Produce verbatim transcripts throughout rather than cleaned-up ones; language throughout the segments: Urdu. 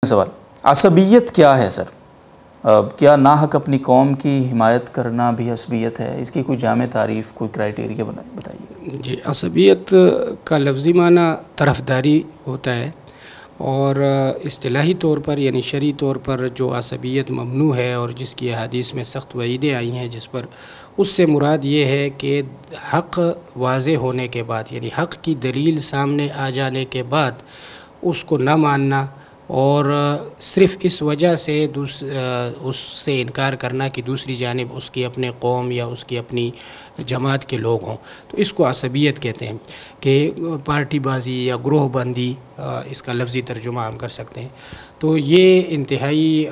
سوال، عصبیت کیا ہے سر؟ کیا ناحق اپنی قوم کی حمایت کرنا بھی عصبیت ہے؟ اس کی کوئی جامع تعریف، کوئی کرائیٹیریا بتائیے۔ جی، عصبیت کا لفظی معنی طرفداری ہوتا ہے، اور اصطلاحی طور پر یعنی شرعی طور پر جو عصبیت ممنوع ہے اور جس کی احادیث میں سخت وعیدیں آئی ہیں جس پر، اس سے مراد یہ ہے کہ حق واضح ہونے کے بعد یعنی حق کی دلیل سامنے آ جانے کے بعد اس کو نہ ماننا اور صرف اس وجہ سے دوس اس سے انکار کرنا کہ دوسری جانب اس کی اپنے قوم یا اس کی اپنی جماعت کے لوگ ہوں، تو اس کو عصبیت کہتے ہیں کہ پارٹی بازی یا گروہ بندی، اس کا لفظی ترجمہ ہم کر سکتے ہیں۔ تو یہ انتہائی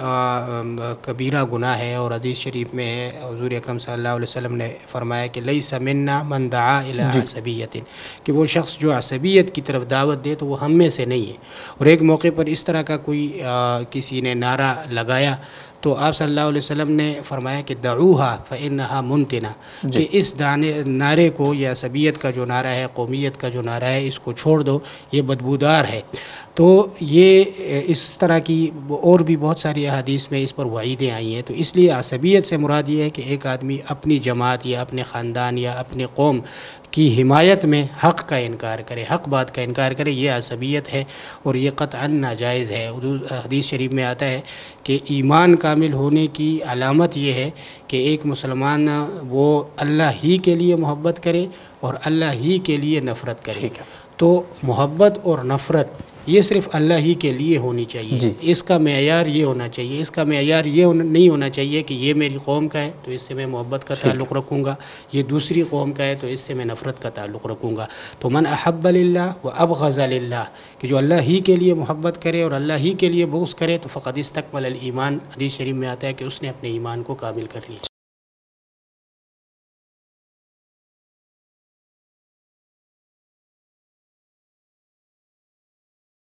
کبیرہ گناہ ہے، اور حدیث شریف میں ہے حضور اکرم صلی اللہ علیہ وسلم نے فرمایا کہ لیس منا من دعا الی عصبیت، کہ وہ شخص جو عصبیت کی طرف دعوت دے تو وہ ہم میں سے نہیں ہے۔ اور ایک موقع پر اس طرح کا کوئی کسی نے نعرہ لگایا تو آپ صلی اللہ علیہ وسلم نے فرمایا کہ دعوہا فإنہا منتنہ، کہ اس نعرے کو، یا عصبیت کا جو نعرہ ہے، قومیت کا جو نعرہ ہے، اس کو چھوڑ دو، یہ بدبودار ہے۔ تو یہ اس طرح کی اور بھی بہت ساری احادیث میں اس پر وعیدیں آئی ہیں۔ تو اس لیے عصبیت سے مراد یہ ہے کہ ایک آدمی اپنی جماعت یا اپنے خاندان یا اپنے قوم کی حمایت میں حق کا انکار کرے، حق بات کا انکار کرے، یہ عصبیت ہے، اور یہ قطعاً ناجائز ہے۔ حدیث شریف میں آتا ہے کہ ایمان کامل ہونے کی علامت یہ ہے کہ ایک مسلمان وہ اللہ ہی کے لیے محبت کرے اور اللہ ہی کے لیے نفرت کرے۔ تو محبت اور نفرت یہ صرف اللہ ہی کے لیے ہونی چاہیے، جی۔ اس کا معیار یہ ہونا چاہیے، اس کا معیار یہ نہیں ہونا چاہیے کہ یہ میری قوم کا ہے تو اس سے میں محبت کا تعلق رکھوں گا، یہ دوسری قوم کا ہے تو اس سے میں نفرت کا تعلق رکھوں گا۔ تو من احب للہ و ابغض للہ، کہ جو اللہ ہی کے لیے محبت کرے اور اللہ ہی کے لیے بغض کرے تو فقد استکمل الایمان، حدیث شریف میں آتا ہے کہ اس نے اپنے ایمان کو کامل کر لیا۔